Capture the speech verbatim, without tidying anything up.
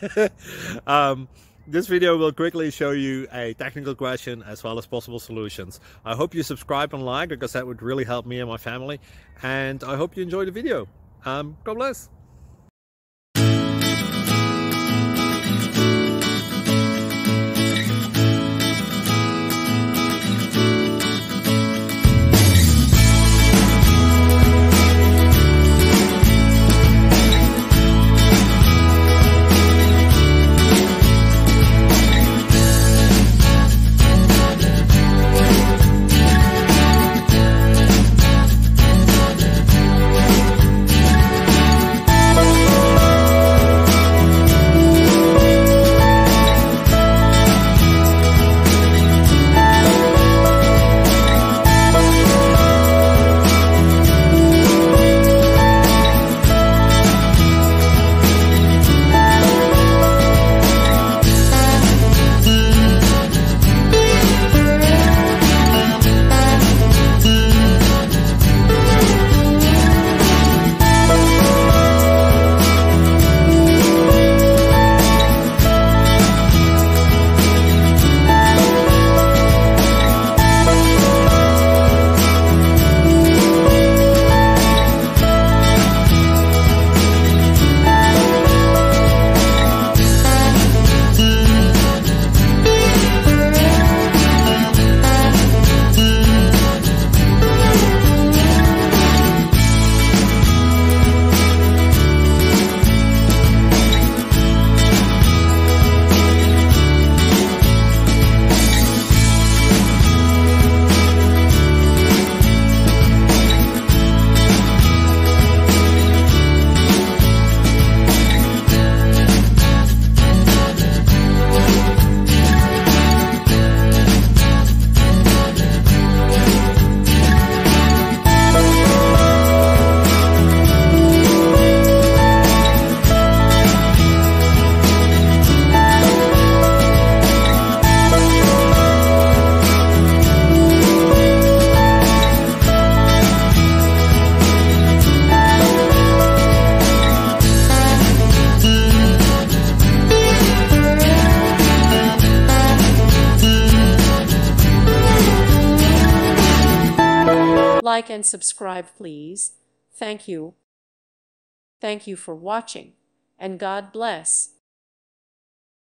um, this video will quickly show you a technical question as well as possible solutions. I hope you subscribe and like, because that would really help me and my family. And I hope you enjoy the video. Um, God bless. Like and subscribe, please. Thank you. Thank you for watching, and God bless.